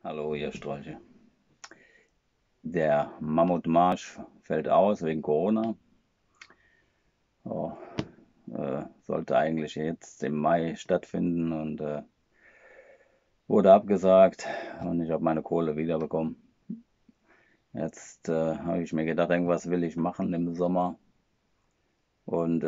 Hallo, ihr Strolche. Der Mammutmarsch fällt aus wegen Corona. Oh, sollte eigentlich jetzt im Mai stattfinden und wurde abgesagt und ich habe meine Kohle wiederbekommen. Jetzt habe ich mir gedacht, irgendwas will ich machen im Sommer und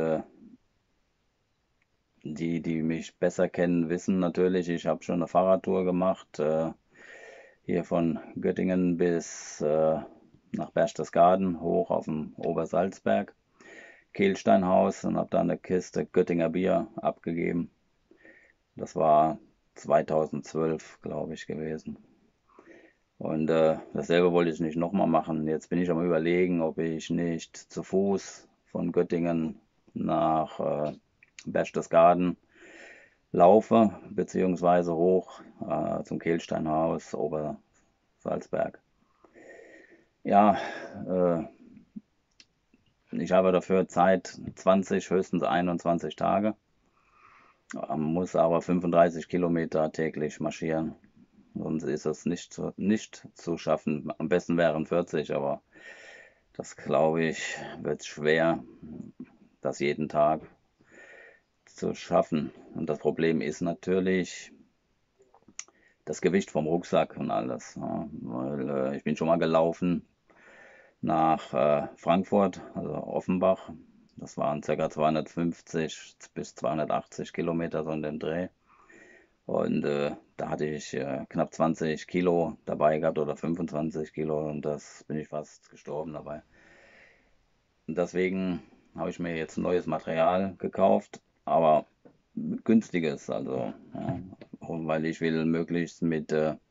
die mich besser kennen, wissen natürlich, ich habe schon eine Fahrradtour gemacht, hier von Göttingen bis nach Berchtesgaden hoch auf dem Obersalzberg. Kehlsteinhaus und habe da eine Kiste Göttinger Bier abgegeben. Das war 2012, glaube ich, gewesen. Und dasselbe wollte ich nicht nochmal machen. Jetzt bin ich am Überlegen, ob ich nicht zu Fuß von Göttingen nach Berchtesgaden laufe, beziehungsweise hoch zum Kehlsteinhaus Obersalzberg. Ja, äh, ich habe dafür Zeit 20, höchstens 21 Tage. Man muss aber 35 Kilometer täglich marschieren. Sonst ist es nicht zu schaffen. Am besten wären 40, aber das glaube ich, wird schwer, das jeden Tag zu schaffen. Und das Problem ist natürlich das Gewicht vom Rucksack und alles. Ja, weil ich bin schon mal gelaufen nach Frankfurt, also Offenbach. Das waren ca. 250 bis 280 Kilometer so in dem Dreh. Und da hatte ich knapp 20 Kilo dabei gehabt oder 25 Kilo und das bin ich fast gestorben dabei. Und deswegen habe ich mir jetzt neues Material gekauft, aber günstiges, also ja, und weil ich will möglichst mit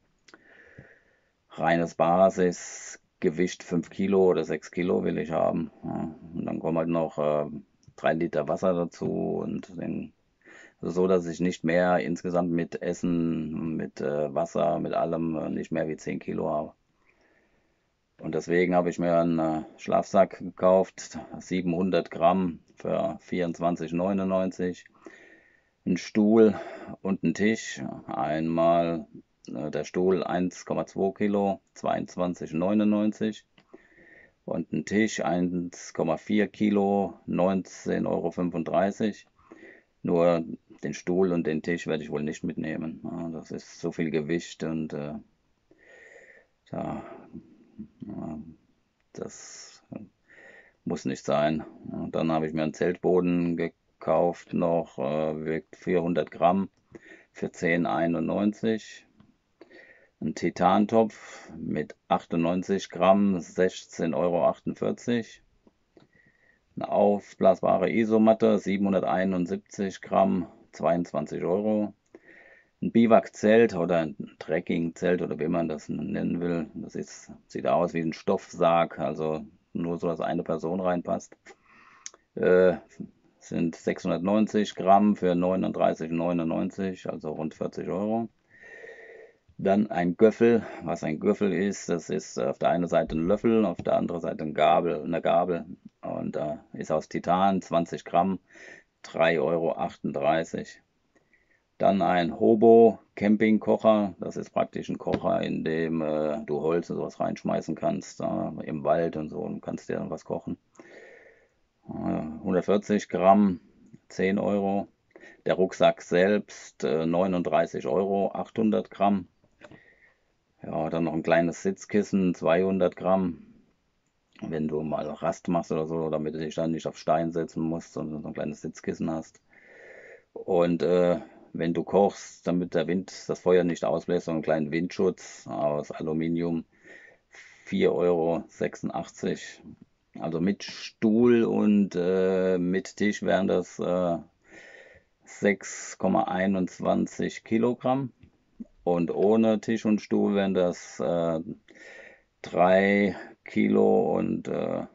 reines Basisgewicht 5 Kilo oder 6 Kilo will ich haben. Ja. Und dann kommen halt noch 3 Liter Wasser dazu und den so, dass ich nicht mehr insgesamt mit Essen, mit Wasser, mit allem nicht mehr wie 10 Kilo habe. Und deswegen habe ich mir einen Schlafsack gekauft, 700 Gramm für 24,99, einen Stuhl und einen Tisch. Einmal der Stuhl 1,2 Kilo, 22,99 und ein Tisch 1,4 Kilo, 19,35 Euro. Nur den Stuhl und den Tisch werde ich wohl nicht mitnehmen. Ja, das ist so viel Gewicht und ja, ja, das muss nicht sein. Und dann habe ich mir einen Zeltboden gekauft, noch wiegt 400 Gramm für 10,91. Ein Titantopf mit 98 Gramm, 16,48 Euro. Eine aufblasbare Isomatte, 771 Gramm, 22 Euro. Ein Biwakzelt oder ein Trekkingzelt oder wie man das nennen will. Sieht aus wie ein Stoffsarg, also nur so, dass eine Person reinpasst. Äh, Sind 690 Gramm für 39,99, also rund 40 Euro. Dann ein Göffel. Was ein Göffel ist, das ist auf der einen Seite ein Löffel, auf der anderen Seite eine Gabel. Und ist aus Titan, 20 Gramm, 3,38 Euro. Dann ein Hobo Campingkocher. Das ist praktisch ein Kocher, in dem du Holz und sowas reinschmeißen kannst, im Wald und so, und kannst dir dann was kochen. 140 Gramm, 10 Euro. Der Rucksack selbst 39 Euro, 800 Gramm. Ja, dann noch ein kleines Sitzkissen, 200 Gramm. Wenn du mal Rast machst oder so, damit du dich dann nicht auf Stein setzen musst, sondern so ein kleines Sitzkissen hast. Und wenn du kochst, damit der Wind das Feuer nicht ausbläst, so einen kleinen Windschutz aus Aluminium, 4,86 Euro. Also mit Stuhl und mit Tisch wären das 6,21 Kilogramm. Und ohne Tisch und Stuhl wären das 3 Kilo und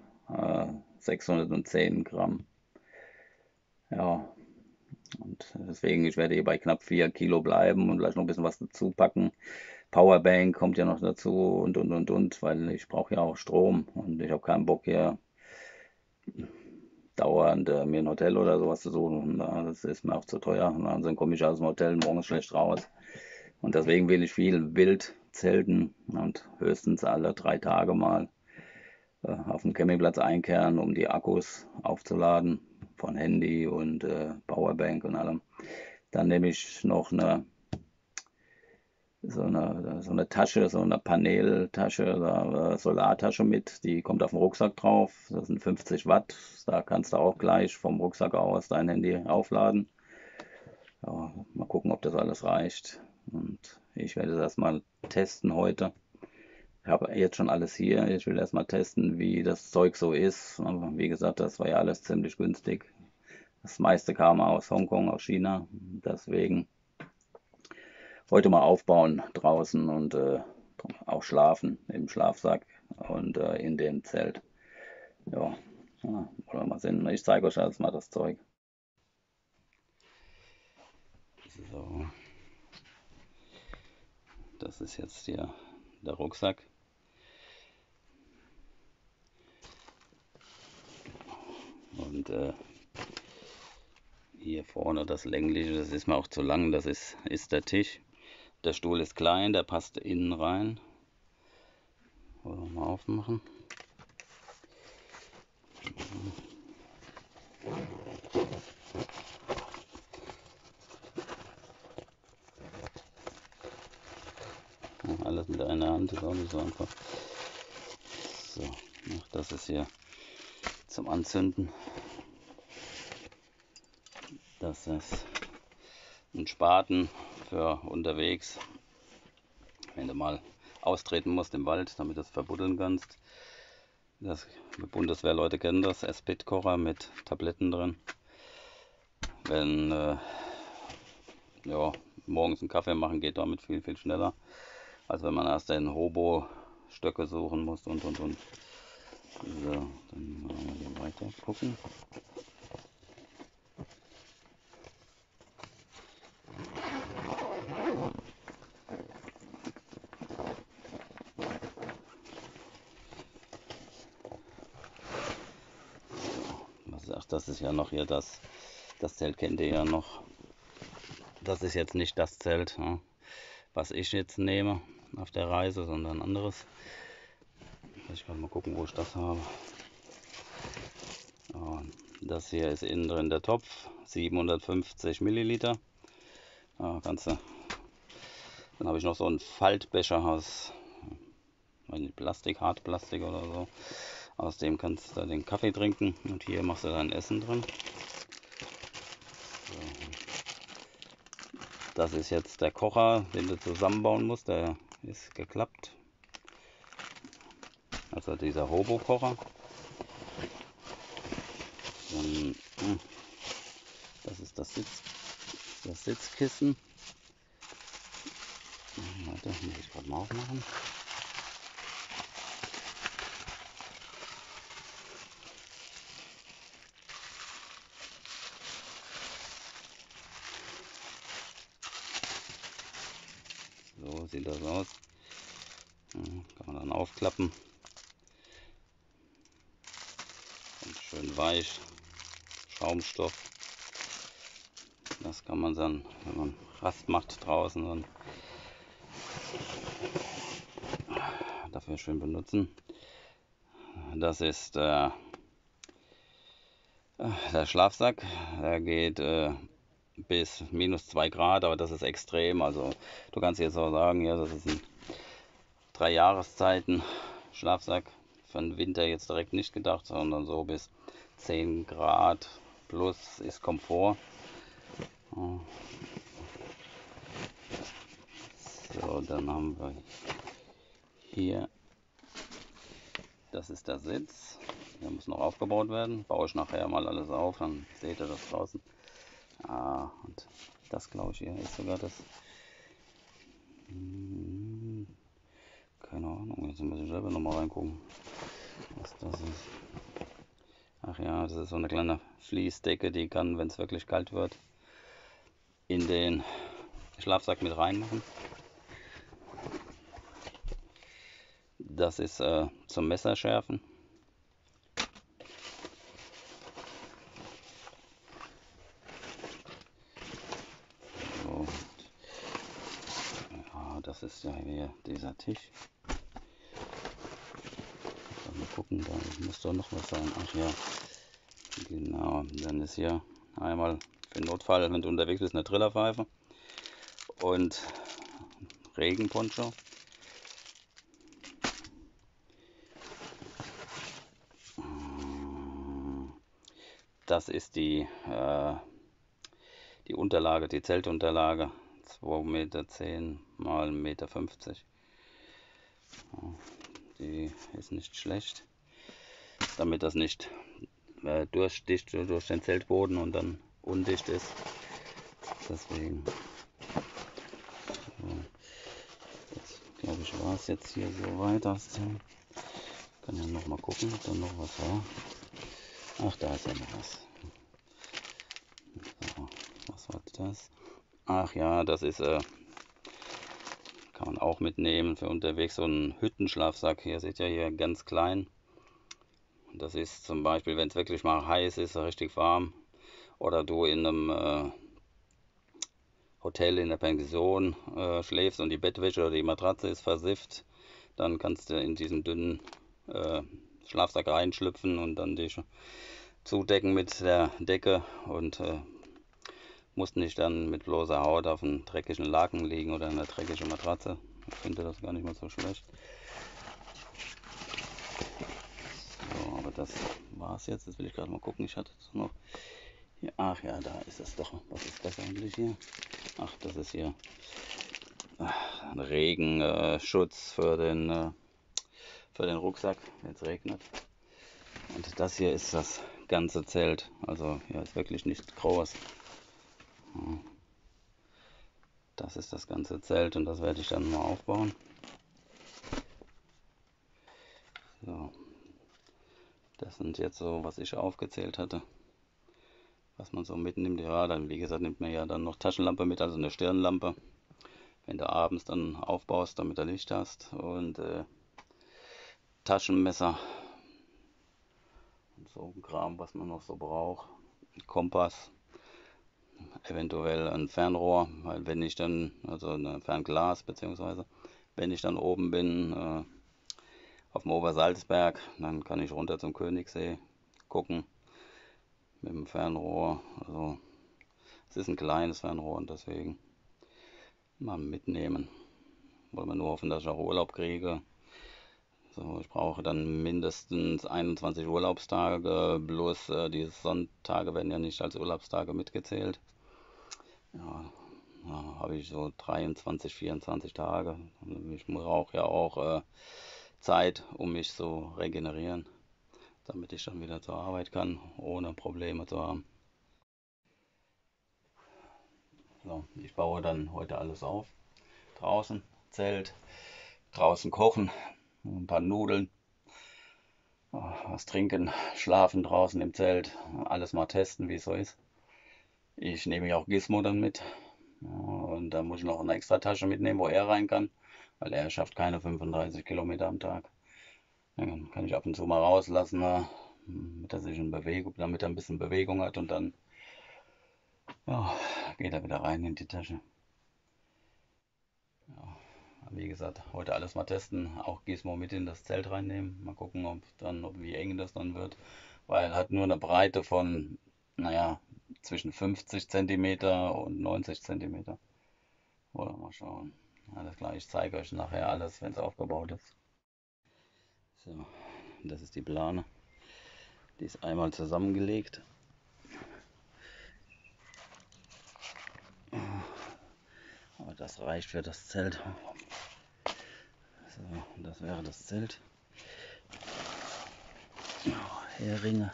610 Gramm. Ja, und deswegen, ich werde hier bei knapp 4 Kilo bleiben und vielleicht noch ein bisschen was dazu packen. Powerbank kommt ja noch dazu und, weil ich brauche ja auch Strom und ich habe keinen Bock hier dauernd mir ein Hotel oder sowas zu suchen. Und, das ist mir auch zu teuer. Und dann komme ich aus dem Hotel morgens schlecht raus. Und deswegen will ich viel Wild zelten und höchstens alle 3 Tage mal auf dem Campingplatz einkehren, um die Akkus aufzuladen von Handy und Powerbank und allem. Dann nehme ich noch so eine Tasche, so eine Paneltasche, Solartasche mit, die kommt auf den Rucksack drauf. Das sind 50 Watt. Da kannst du auch gleich vom Rucksack aus dein Handy aufladen. Ja, mal gucken, ob das alles reicht. Und ich werde das erstmal testen heute. Ich habe jetzt schon alles hier. Ich will erstmal testen, wie das Zeug so ist. Aber wie gesagt, das war ja alles ziemlich günstig. Das meiste kam aus Hongkong, aus China. Deswegen heute mal aufbauen draußen und auch schlafen im Schlafsack und in dem Zelt. Ja, wollen wir mal sehen. Ich zeige euch jetzt mal das Zeug. So, das ist jetzt hier der Rucksack. Und hier vorne das längliche, das ist mir auch zu lang, das ist der Tisch. Der Stuhl ist klein, der passt innen rein. Wollen wir mal aufmachen. Alles mit einer Hand ist auch nicht so einfach. So, das ist hier zum Anzünden. Das ist ein Spaten für unterwegs, wenn du mal austreten musst im Wald, damit du es verbuddeln kannst. Bundeswehrleute kennen das, Spit-Kocher mit Tabletten drin. Wenn morgens einen Kaffee machen, geht damit viel, viel schneller, als wenn man erst den Hobo-Stöcke suchen muss und. So, dann wollen wir hier weiter gucken. Das ist ja noch hier das Zelt kennt ihr ja noch. Das ist jetzt nicht das Zelt, ja, was ich jetzt nehme auf der Reise, sondern ein anderes. Ich kann mal gucken, wo ich das habe. Ja, das hier ist innen drin der Topf, 750 Milliliter. Ja, dann habe ich noch so einen Faltbecher aus Plastik, Hartplastik oder so. Aus dem kannst du den Kaffee trinken und hier machst du dein Essen drin. So. Das ist jetzt der Kocher, den du zusammenbauen musst, der ist geklappt. Also dieser Hobo-Kocher. Das ist das Sitzkissen. Warte, muss ich gerade mal aufmachen. So sieht das aus. Kann man dann aufklappen. Und schön weich. Schaumstoff. Das kann man dann, wenn man Rast macht draußen, dann dafür schön benutzen. Das ist der Schlafsack. Der geht bis -2 Grad, aber das ist extrem. Also du kannst jetzt auch sagen, ja, das ist ein 3 Jahreszeiten Schlafsack. Für den Winter jetzt direkt nicht gedacht, sondern so bis 10 Grad plus ist Komfort. So, dann haben wir hier, das ist der Sitz. Der muss noch aufgebaut werden. Baue ich nachher mal alles auf, dann seht ihr das draußen. Und das glaube ich hier ist sogar das. Keine Ahnung, jetzt muss ich selber nochmal reingucken, was das ist. Ach ja, das ist so eine kleine Fließdecke, die kann, wenn es wirklich kalt wird, in den Schlafsack mit reinmachen. Das ist zum Messerschärfen. So. Ja, das ist ja hier dieser Tisch. Mal gucken, da muss doch noch was sein. Ach ja, genau. Dann ist hier einmal für den Notfall, wenn du unterwegs bist, eine Trillerpfeife und Regenponcho. Das ist die Unterlage, die Zeltunterlage. 2,10 Meter mal 1,50 Meter. Die ist nicht schlecht, damit das nicht durchdicht durch den Zeltboden und dann undicht ist. Deswegen, so, jetzt glaube ich, war es jetzt hier so weiter. Kann ja noch mal gucken, ob da noch was war. Ach, da ist ja noch was. So, was war das? Ach ja, das ist, kann man auch mitnehmen für unterwegs, so ein Hüttenschlafsack. Hier seht ihr hier ganz klein. Das ist zum Beispiel, wenn es wirklich mal heiß ist, richtig warm, oder du in einem Hotel, in der Pension schläfst und die Bettwäsche oder die Matratze ist versifft, dann kannst du in diesen dünnen Schlafsack reinschlüpfen und dann dich zudecken mit der Decke und musst nicht dann mit bloßer Haut auf einem dreckigen Laken liegen oder einer dreckigen Matratze. Ich finde das gar nicht mal so schlecht. So, aber das war es jetzt. Jetzt will ich gerade mal gucken. Ich hatte es noch hier. Ach ja, da ist es doch. Was ist das eigentlich hier? Ach, das ist hier ein Regenschutz für den Rucksack, wenn es regnet. Und das hier ist das ganze Zelt. Also ja, ist wirklich nicht groß. Das ist das ganze Zelt und das werde ich dann mal aufbauen. So. Das sind jetzt so, was ich aufgezählt hatte, was man so mitnimmt. Ja, dann wie gesagt, nimmt man ja dann noch Taschenlampe mit, also eine Stirnlampe, wenn du abends dann aufbaust, damit du Licht hast, und Taschenmesser und so ein Kram, was man noch so braucht. Kompass, eventuell ein Fernrohr, weil wenn ich dann, also ein Fernglas, beziehungsweise wenn ich dann oben bin, auf dem Obersalzberg, dann kann ich runter zum Königssee gucken mit dem Fernrohr. Also es ist ein kleines Fernrohr und deswegen mal mitnehmen. Wollen wir nur hoffen, dass ich auch Urlaub kriege. So, ich brauche dann mindestens 21 Urlaubstage, bloß die Sonntage werden ja nicht als Urlaubstage mitgezählt. Ja, da habe ich so 23, 24 Tage. Ich brauche ja auch Zeit, um mich zu regenerieren, damit ich dann wieder zur Arbeit kann, ohne Probleme zu haben. So, ich baue dann heute alles auf. Draußen Zelt, draußen kochen, ein paar Nudeln, was trinken, schlafen draußen im Zelt, alles mal testen, wie es so ist. Ich nehme ja auch Gizmo dann mit, und da muss ich noch eine extra Tasche mitnehmen, wo er rein kann, weil er schafft keine 35 Kilometer am Tag. Dann kann ich ab und zu mal rauslassen, damit er sich in Bewegung, damit er ein bisschen Bewegung hat, und dann ja, geht er wieder rein in die Tasche. Ja, wie gesagt, heute alles mal testen, auch Gizmo mit in das Zelt reinnehmen. Mal gucken, wie eng das dann wird, weil hat nur eine Breite von, naja, zwischen 50 cm und 90 cm. Oder mal schauen. Alles klar, ich zeige euch nachher alles, wenn es aufgebaut ist. So, das ist die Plane. Die ist einmal zusammengelegt. Aber das reicht für das Zelt. So, das wäre das Zelt. Heringe.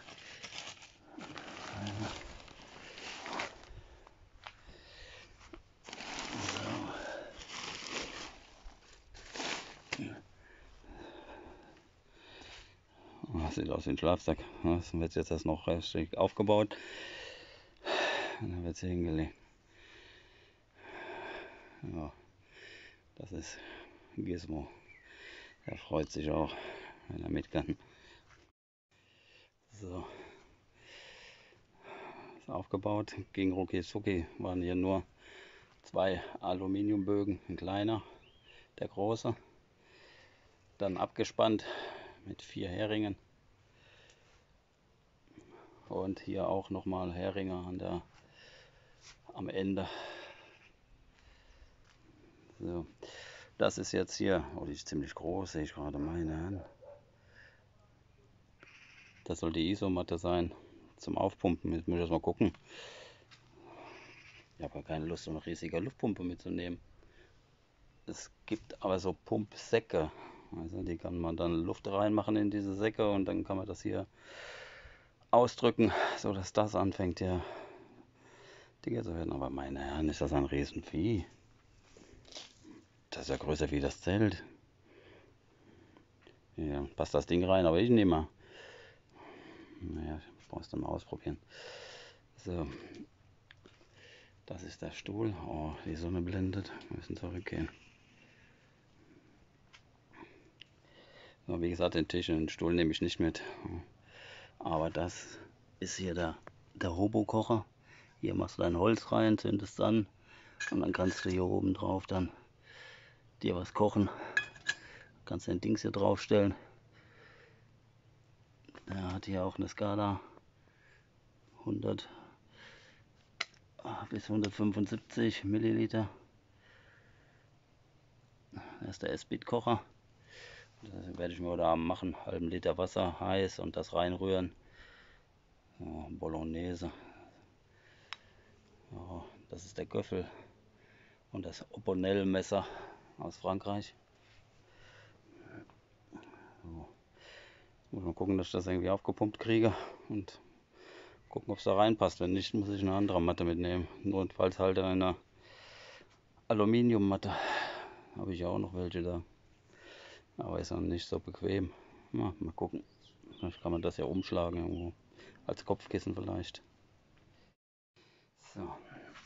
Das sieht aus wie ein Schlafsack. Das wird jetzt erst noch richtig aufgebaut. Und dann wird es hier hingelegt. Ja, das ist Gizmo. Er freut sich auch, wenn er mit kann. So, ist aufgebaut. Ging rucki zucki. Waren hier nur 2 Aluminiumbögen, ein kleiner. der große. Dann abgespannt mit 4 Heringen. Und hier auch nochmal Heringe am Ende. So. Das ist jetzt hier, oh, die ist ziemlich groß, sehe ich gerade meine an. Das soll die Isomatte sein zum Aufpumpen. Jetzt muss ich erst mal gucken. Ich habe ja keine Lust, so eine riesige Luftpumpe mitzunehmen. Es gibt aber so Pumpsäcke. Also die kann man dann Luft reinmachen in diese Säcke und dann kann man das hier ausdrücken, so dass das anfängt hier dicker zu werden. Aber meine Herren, ist das ein Riesenvieh. Das ist ja größer wie das Zelt. Ja, passt das Ding rein, aber ich nehme mal. Naja, ich brauche es dann mal ausprobieren. So, das ist der Stuhl. Oh, die Sonne blendet. Wir müssen zurückgehen. So, wie gesagt, den Tisch und den Stuhl nehme ich nicht mit. Aber das ist hier der Hobo-Kocher. Hier machst du dein Holz rein, zündest an und dann kannst du hier oben drauf dann dir was kochen. Kannst dein Dings hier draufstellen. Der hat hier auch eine Skala 100 bis 175 Milliliter. Das ist der S-Bit-Kocher. Das werde ich mir heute Abend machen. Halben Liter Wasser heiß und das reinrühren. So, Bolognese. So, das ist der Göffel und das Opponel-Messer aus Frankreich. So. Muss mal gucken, dass ich das irgendwie aufgepumpt kriege und gucken, ob es da reinpasst. Wenn nicht, muss ich eine andere Matte mitnehmen. Notfalls halt eine Aluminiummatte. Habe ich ja auch noch welche da. Aber ist auch nicht so bequem. Ja, mal gucken. Vielleicht kann man das ja umschlagen irgendwo. Als Kopfkissen vielleicht. So.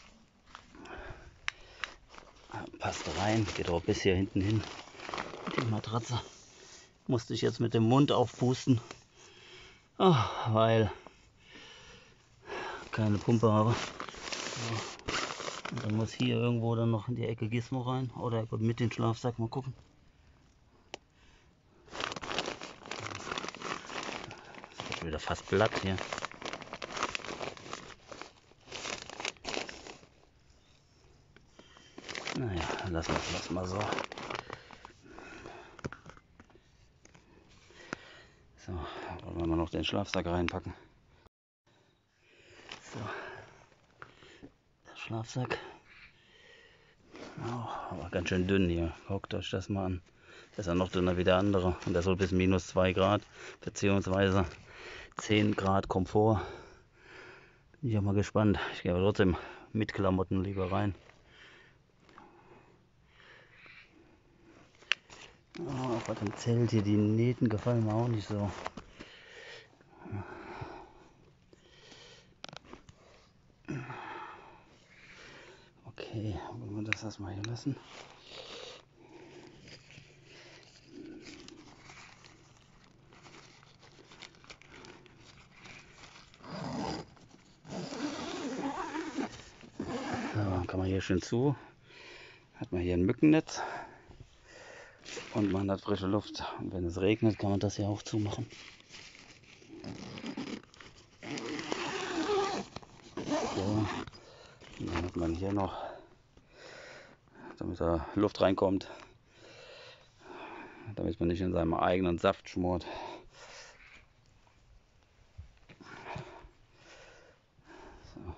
Passt rein. Geht auch bis hier hinten hin. Die Matratze. Musste ich jetzt mit dem Mund aufpusten. Oh, weil keine Pumpe habe. So. Und dann muss hier irgendwo dann noch in die Ecke Gizmo rein. Oder mit den Schlafsack. Mal gucken. Das ist wieder fast glatt hier. Naja, lassen wir das mal so. So, wollen wir noch den Schlafsack reinpacken. So, der Schlafsack. Oh, aber ganz schön dünn hier. Guckt euch das mal an. Das ist ja noch dünner wie der andere. Und der soll bis minus 2 Grad beziehungsweise 10 Grad Komfort. Bin ich auch mal gespannt. Ich gehe aber trotzdem mit Klamotten lieber rein. Oh, bei dem Zelt hier, die Nähten gefallen mir auch nicht so. Okay, wollen wir das erstmal hier lassen. So, kann man hier schön zu. Hat man hier ein Mückennetz. Und man hat frische Luft. Und wenn es regnet, kann man das hier auch zumachen. So. Und dann hat man hier noch, damit da Luft reinkommt, damit man nicht in seinem eigenen Saft schmort. So.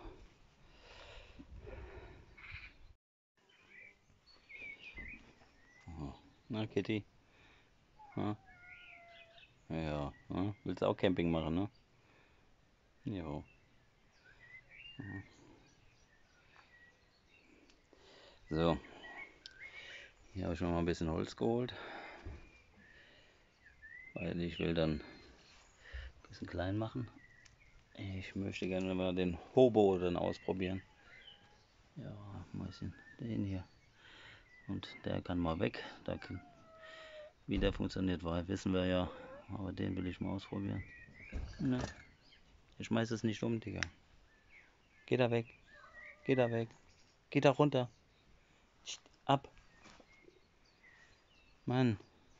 Na, Kitty? Ja, ja. Willst du auch Camping machen, ne? Jo. So. Hier habe ich schon mal ein bisschen Holz geholt. Weil ich will dann ein bisschen klein machen. Ich möchte gerne mal den Hobo dann ausprobieren. Ja, ein bisschen den hier. Und der kann mal weg. Wie der funktioniert, wissen wir ja. Aber den will ich mal ausprobieren. Na, ich schmeiß es nicht um, Digga. Geh da weg. Geh da weg. Geh da runter. Ab. Mann.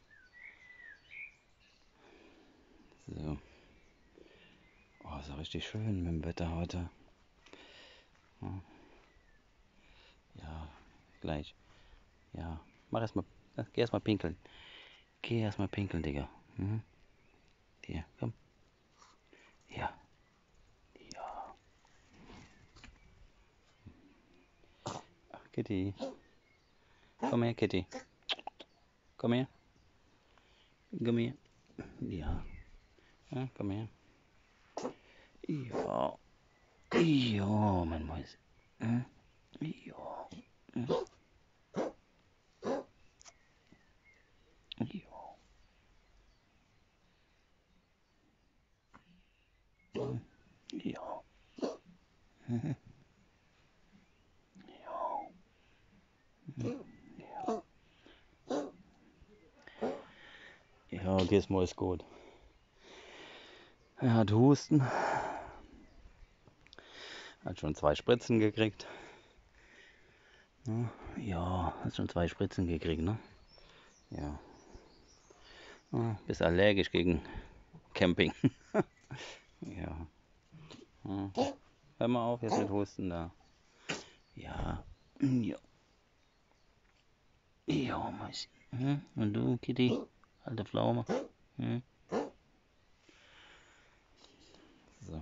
So. Oh, ist ja richtig schön mit dem Wetter heute. Ja, gleich. Ja, geh erstmal pinkeln. Geh erstmal pinkeln, Digga. Mhm. Hier, komm. Ja, ja. Ach, Kitty. Komm her, Kitty. Komm her. Komm her. Ja. Ja, komm her. Ja. Ja, mein Mäuschen. Hm? Ja. Hm? Ja. Hm? Ja. Mhm. Ja. Ja, Gizmo ist gut. Er hat Husten. Hat schon 2 Spritzen gekriegt. Ja, hat schon 2 Spritzen gekriegt, ne? Ja. Bist allergisch gegen Camping. Ja. Hör mal auf jetzt mit Husten da. Ja. Ja. Ja, Mäuschen. Und du, Kitty? Alte Pflaume. Hm? So.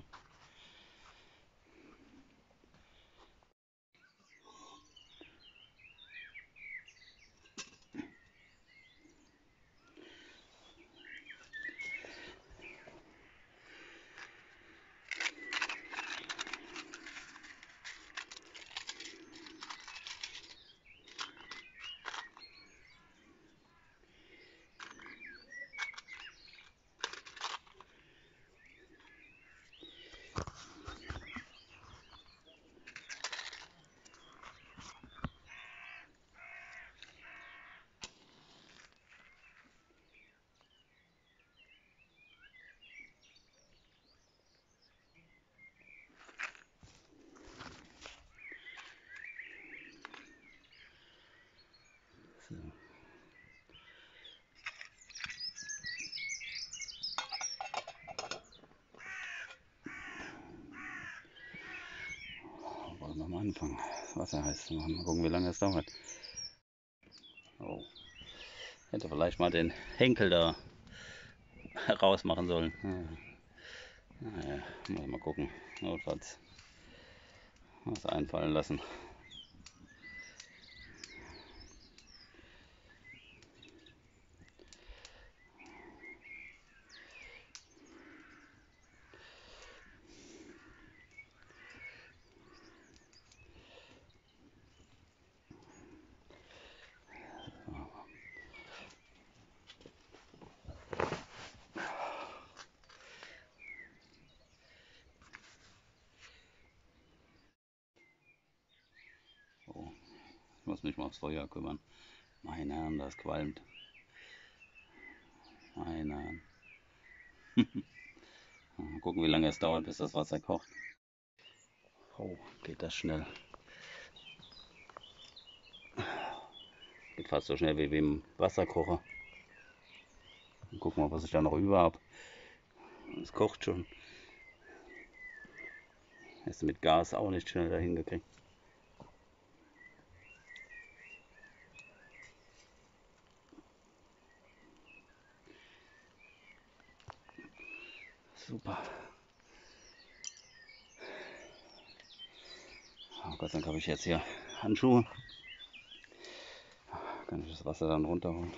So. Wollen wir mal anfangen. Das Wasser heiß zu machen. Mal gucken, wie lange es dauert. Oh. Hätte vielleicht mal den Henkel da rausmachen sollen. Naja, muss ich mal gucken. Notfalls was einfallen lassen. Oh, ich muss mich mal aufs Feuer kümmern. Meine Herren, das qualmt. Meine Herren. Mal gucken, wie lange es dauert, bis das Wasser kocht. Oh, geht das schnell. Geht fast so schnell wie im Wasserkocher. Gucken wir, was ich da noch über habe. Es kocht schon. Hast du mit Gas auch nicht schnell dahin gekriegt. Super. Oh, Gott sei Dank habe ich jetzt hier Handschuhe. Kann ich das Wasser dann runterholen.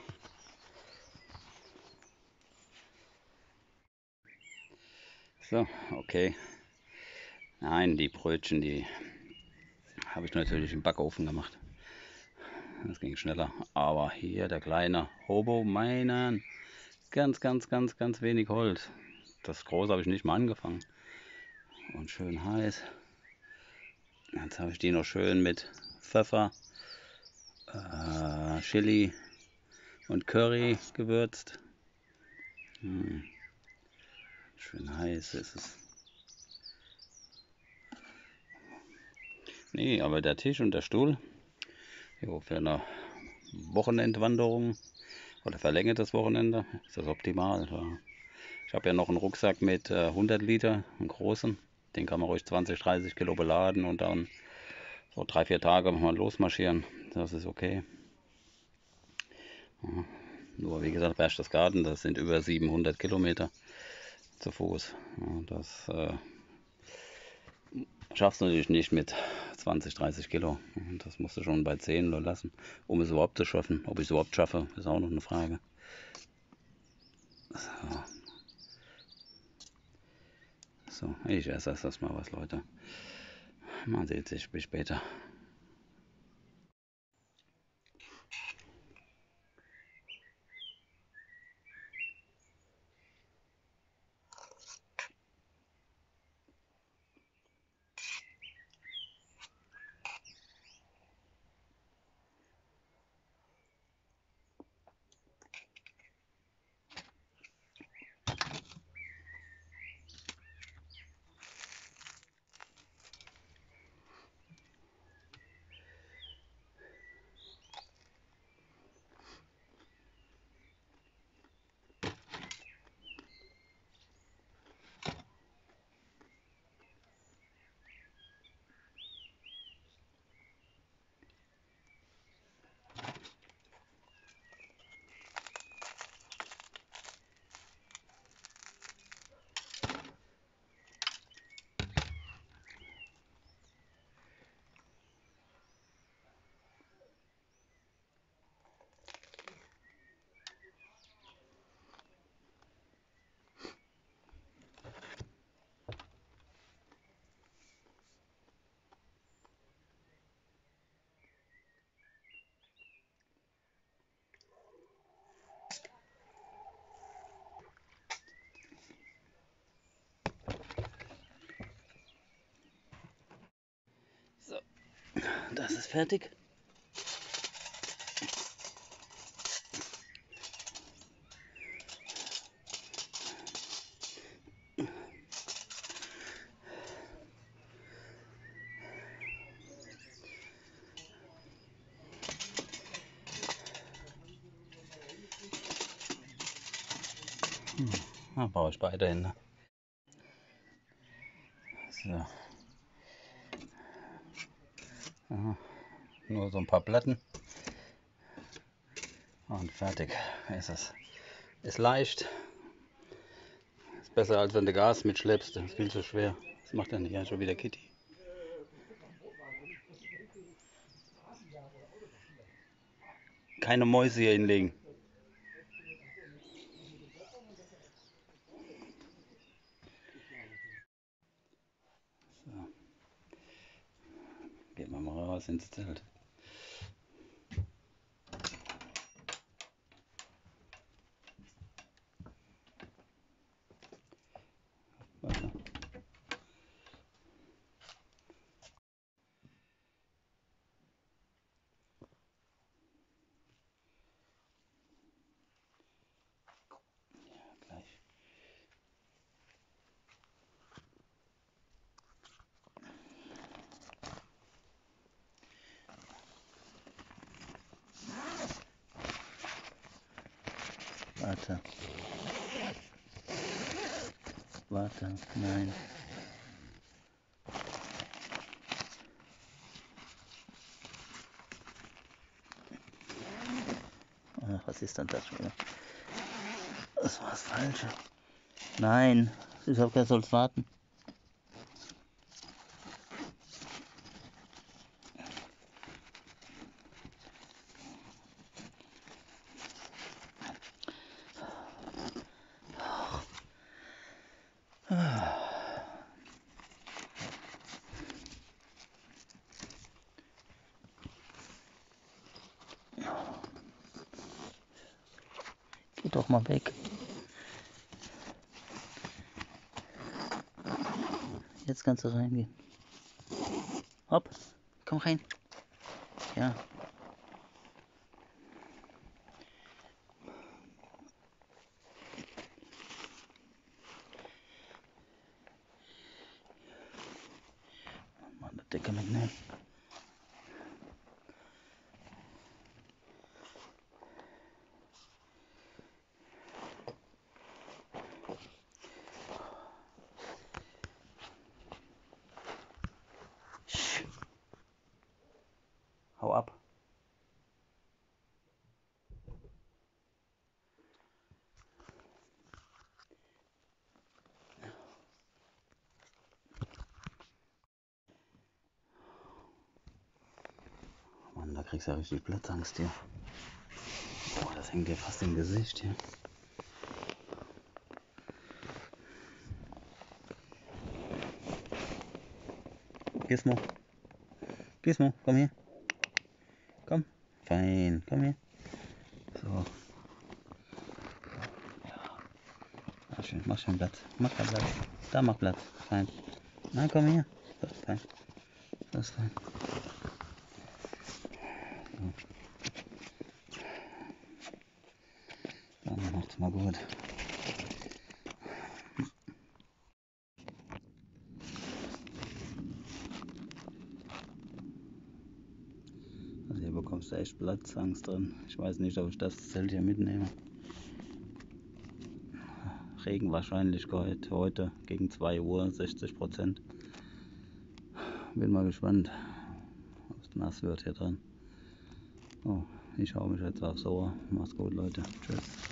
So, okay. Nein, die Brötchen, die habe ich natürlich im Backofen gemacht. Das ging schneller. Aber hier der kleine Hobo, meinen, ganz wenig Holz. Das große habe ich nicht mal angefangen. Und schön heiß. Jetzt habe ich die noch schön mit Pfeffer, Chili und Curry gewürzt. Schön heiß ist es. Nee, aber der Tisch und der Stuhl, jo, für eine Wochenendwanderung oder verlängertes Wochenende, ist das optimal. Ja. Ich habe ja noch einen Rucksack mit 100 Liter, einen großen. Den kann man ruhig 20, 30 Kilo beladen und dann so 3, 4 Tage mal losmarschieren. Das ist okay. Ja. Nur wie gesagt, Berchtesgaden, das sind über 700 Kilometer zu Fuß. Ja, das schaffst du natürlich nicht mit 20, 30 Kilo. Das musst du schon bei 10 nur lassen, um es überhaupt zu schaffen. Ob ich es überhaupt schaffe, ist auch noch eine Frage. So, ich esse erst mal was, Leute. Man sieht sich, bis später. So, das ist fertig. Da brauche ich beide Hände. So. Ja, nur so ein paar Platten. Und fertig ist es. Ist leicht. Ist besser, als wenn du Gas mitschleppst. Das ist viel zu schwer. Das macht ja nicht ja, schon wieder Kitty. Keine Mäuse hier hinlegen. So. Gehen wir mal raus ins Zelt. Warte. Gleich. Warte. Warte. Nein. Ach, was ist denn das schon wieder? Das war das Falsche. Nein. Ich habe gesagt, soll's warten. Geh doch mal weg. Jetzt kannst du reingehen. Hopp, komm rein. Ja. Mal eine Decke mitnehmen. kriegst ja richtig Platzangst hier. Oh, das hängt dir fast im Gesicht hier. Gizmo. Gizmo, komm hier. Komm. Fein, komm hier. So. Ja. Schön, mach schön Platz. Mach da Platz. Da mach Platz. Fein. Na, komm hier. Das ist fein. Das ist fein. So. Dann macht's mal gut. Also hier bekommst du echt Platzangst drin. Ich weiß nicht, ob ich das Zelt hier mitnehme. Regenwahrscheinlichkeit heute gegen 2 Uhr 60%. Bin mal gespannt, ob es nass wird hier drin. Oh, ich hau mich jetzt aufs Ohr. Macht's gut, Leute. Tschüss.